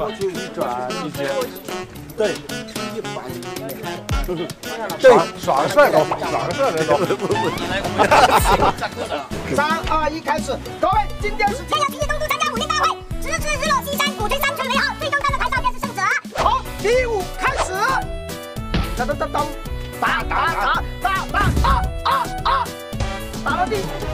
要求一转一接，对，一反对，耍个帅高手，耍个帅高手。 3、2、1，开始！各位，今天是天阳今日东都参加5年大会，直至日落西山，鼓吹三村为好，最终站在台上便是胜者。 好，第5开始！当当当当，打，打到地。